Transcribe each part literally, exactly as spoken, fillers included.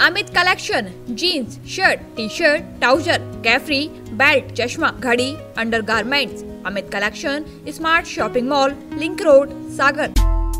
Amit collection, jeans, shirt, T shirt, trouser, capri, belt, चश्मा, घड़ी, undergarments. Amit collection, smart shopping mall, link road, Sagar.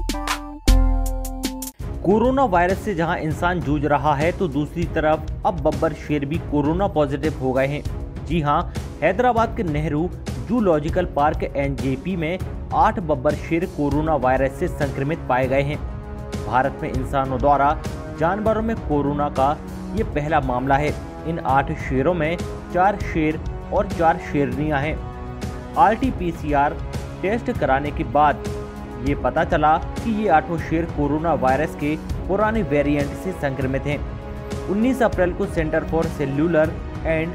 Corona virus से जहां इंसान जूझ रहा है तो दूसरी तरफ अब बब्बर शेर भी कोरोना पॉजिटिव हो गए हैं। जी हां, हैदराबाद के Nehru zoological park N J P में आठ बब्बर शेर कोरोना वायरस से संक्रमित पाए गए हैं। भारत में इंसानों द्वारा जानवरों में कोरोना का ये पहला मामला है। इन आठ शेरों में चार शेर और चार शेरनियां हैं। R T P C R test कराने के बाद ये पता चला कि ये आठों शेर कोरोना वायरस के पुराने वेरिएंट से संक्रमित हैं। उन्नीस अप्रैल को centre for cellular and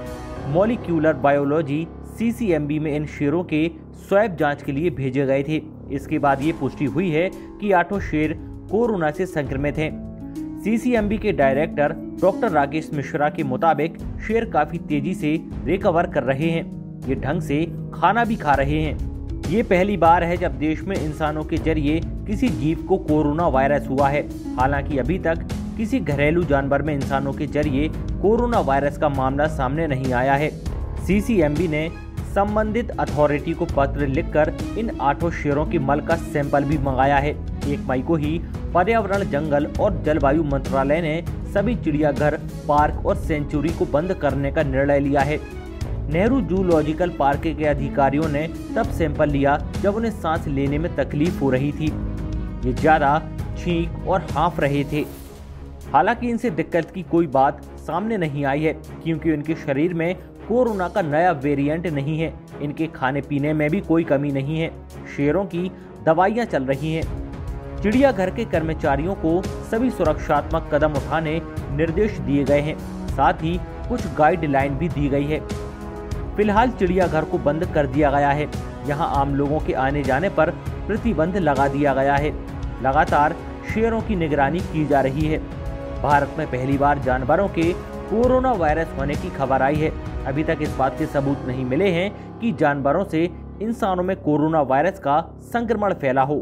molecular biology C C M B में इन शेरों के स्वैब जांच के लिए भेजे गए थे। इसके बाद ये पुष्टि हुई है कि आठों शेर कोरोना से संक्रमित हैं। सी सी एम बी के डायरेक्टर डॉक्टर राकेश मिश्रा के मुताबिक शेर काफी तेजी से रिकवर कर रहे हैं। ये ढंग से खाना भी खा रहे हैं। ये पहली बार है जब देश में इंसानों के जरिए किसी जीव को कोरोना वायरस हुआ है। हालांकि अभी तक किसी घरेलू जानवर में इंसानों के जरिए कोरोना वायरस का मामला सामने नहीं आया है। सी सी एम बी ने संबंधित अथॉरिटी को पत्र लिखकर इन आठों शेरों के मल का सैंपल भी मंगाया है। एक मई को ही पर्यावरण, जंगल और जलवायु मंत्रालय ने सभी चिड़ियाघर, पार्क और सेंचुरी को बंद करने का निर्णय लिया है। नेहरू जूलॉजिकल पार्क के अधिकारियों ने तब सैंपल लिया जब उन्हें सांस लेने में तकलीफ हो रही थी। ये ज्यादा छींक और हाँफ रहे थे। हालांकि इनसे दिक्कत की कोई बात सामने नहीं आई है, क्योंकि इनके शरीर में कोरोना का नया वेरिएंट नहीं है। इनके खाने पीने में भी कोई कमी नहीं है। शेरों की दवाइयां चल रही हैं। चिड़ियाघर के कर्मचारियों को सभी सुरक्षात्मक कदम उठाने निर्देश दिए गए हैं। साथ ही कुछ गाइडलाइन भी दी गई है। फिलहाल चिड़ियाघर को बंद कर दिया गया है। यहां आम लोगों के आने जाने पर प्रतिबंध लगा दिया गया है। लगातार शेरों की निगरानी की जा रही है। भारत में पहली बार जानवरों के कोरोना वायरस होने की खबर आई है। अभी तक इस बात के सबूत नहीं मिले हैं कि जानवरों से इंसानों में कोरोना वायरस का संक्रमण फैला हो।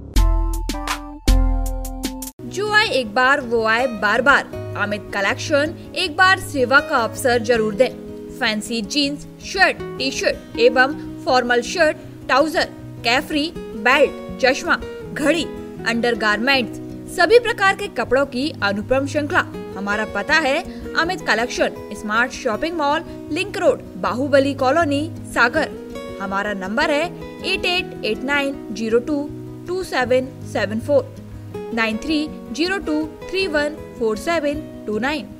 जो आए एक बार वो आए बार बार। अमित कलेक्शन एक बार सेवा का अवसर जरूर दें। Fancy jeans, shirt, T shirt एवं formal shirt, trouser, capri, belt, चश्मा, घड़ी, अंडरगारमेंट्स, सभी प्रकार के कपड़ों की अनुपम श्रृंखला। हमारा पता है Amit collection, smart shopping mall, link road, Bahubali colony, Sagar. हमारा नंबर है eight eight eight nine zero two two seven seven four, nine three zero two three one four seven two nine.